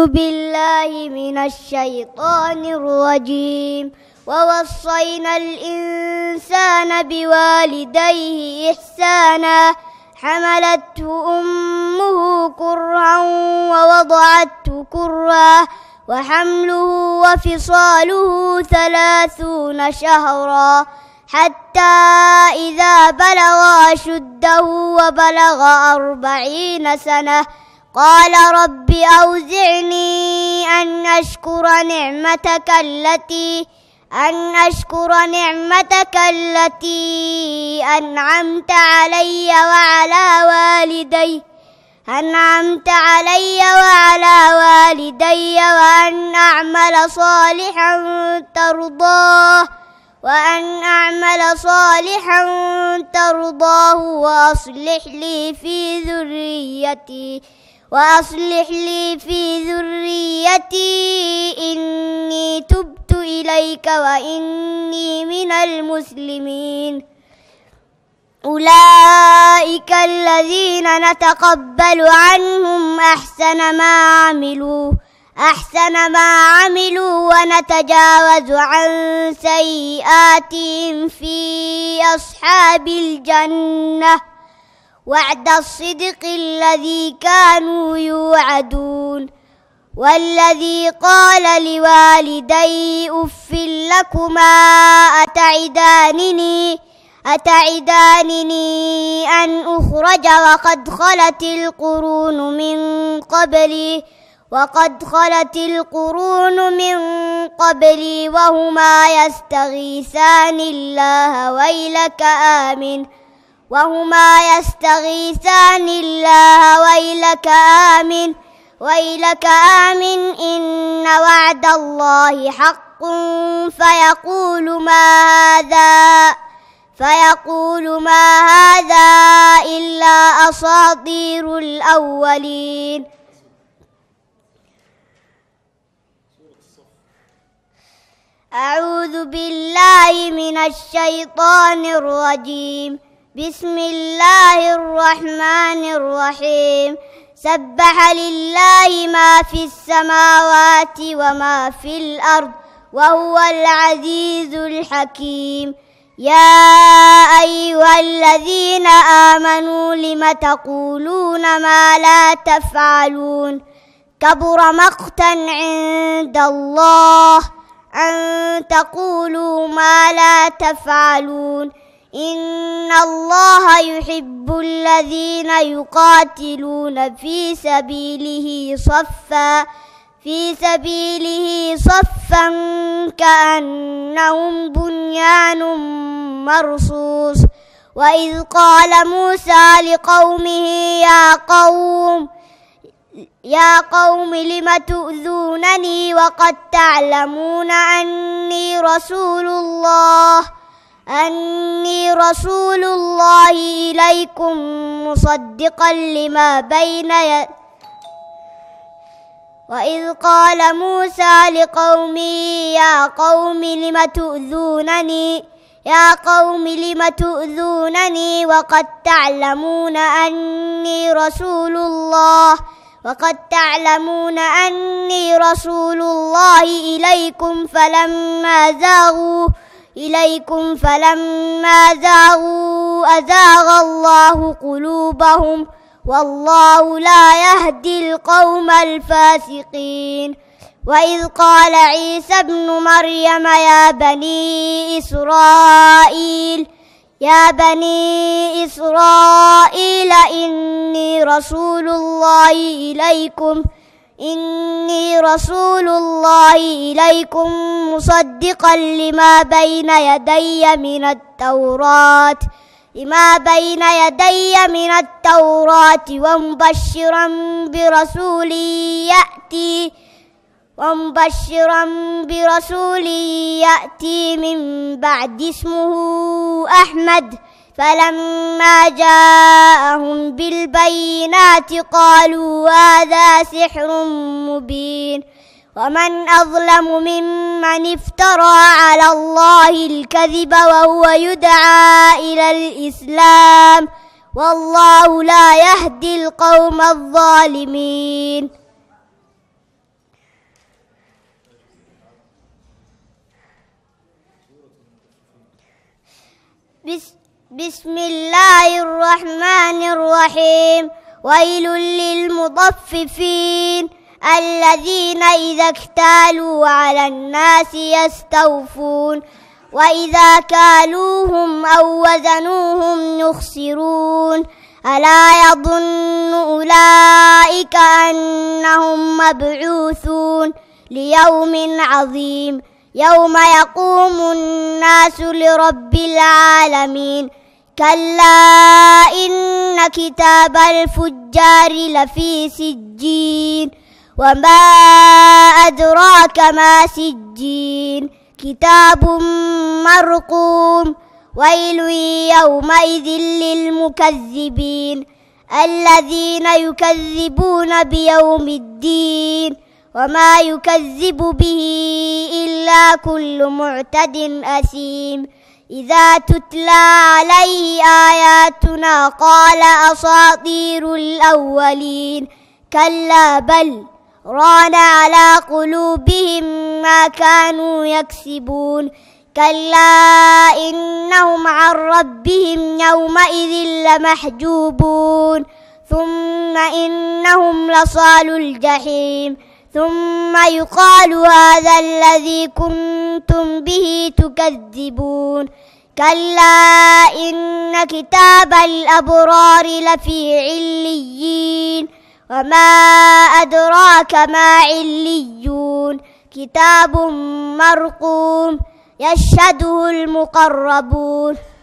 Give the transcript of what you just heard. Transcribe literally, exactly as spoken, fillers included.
أعوذ بالله من الشيطان الرجيم. ووصينا الإنسان بوالديه إحسانا حملته أمه كرها ووضعته كرها وحمله وفصاله ثلاثون شهرا حتى إذا بلغ أشده وبلغ أربعين سنة قال رب أوزعني أن أشكر نعمتك التي أن أشكر نعمتك التي أنعمت علي وعلى والدي أنعمت علي وعلى والدي وأن أعمل صالحا ترضاه وأن أعمل صالحا ترضاه وأصلح لي في ذريتي وأصلح لي في ذريتي إني تبت إليك وإني من المسلمين. أولئك الذين نتقبل عنهم أحسن ما عملوا أحسن ما عملوا ونتجاوز عن سيئاتهم في أصحاب الجنة وعد الصدق الذي كانوا يوعدون. والذي قال لوالديه أف لكما أتعدانني أتعدانني أن أخرج وقد خلت القرون من قبلي وقد خلت القرون من قبلي وهما يستغيثان الله ويلك آمن وهما يستغيثان الله ويلك آمن ويلك آمن إن وعد الله حق فيقول ما هذا فيقول ما هذا إلا أساطير الأولين. أعوذ بالله من الشيطان الرجيم. بسم الله الرحمن الرحيم. سبح لله ما في السماوات وما في الأرض وهو العزيز الحكيم. يا أيها الذين آمنوا لم تقولون ما لا تفعلون كبر مقتا عند الله أن تقولوا ما لا تفعلون. إن الله يحب الذين يقاتلون في سبيله صفا في سبيله صفا كأنهم بنيان مرصوص. وإذ قال موسى لقومه يا قوم يا قوم لم تؤذونني وقد تعلمون أني رسول الله أني رسول الله إليكم مصدقا لما بين يدي. وإذ قال موسى لقومه يا قوم لم تؤذونني يا قوم لم تؤذونني وقد تعلمون أني رسول الله وقد تعلمون أني رسول الله إليكم فلما زاغوا إليكم فلما زاغوا أزاغ الله قلوبهم والله لا يهدي القوم الفاسقين. وإذ قال عيسى ابن مريم يا بني إسرائيل يا بني إسرائيل إني رسول الله إليكم إني رسول الله إليكم مصدقا لما بين يدي من التوراة لما بين يدي من التوراة ومبشرا برسول يأتي ومبشرا برسول يأتي من بعد اسمه أحمد. فلما جاءهم بالبينات قالوا هذا سحر مبين. ومن أظلم ممن افترى على الله الكذب وهو يدعى إلى الإسلام والله لا يهدي القوم الظالمين. بسم الله الرحمن الرحيم. ويل للمطففين الذين إذا اكتالوا على الناس يستوفون وإذا كالوهم أو وزنوهم يخسرون. ألا يظن أولئك أنهم مبعوثون ليوم عظيم يوم يقوم الناس لرب العالمين. كلا إن كتاب الفجار لفي سجين وما أدراك ما سجين كتاب مرقوم. ويل يومئذ للمكذبين الذين يكذبون بيوم الدين وما يكذب به إلا كل معتد أثيم. إذا تتلى عليه آياتنا قال أساطير الأولين. كلا بل ران على قلوبهم ما كانوا يكسبون. كلا إنهم عن ربهم يومئذ لمحجوبون ثم إنهم لصالو الجحيم. ثم يقال هذا الذي كنتم به تكذبون. كلا إن كتاب الأبرار لفي عليين وما أدراك ما عليون كتاب مرقوم يشهده المقربون.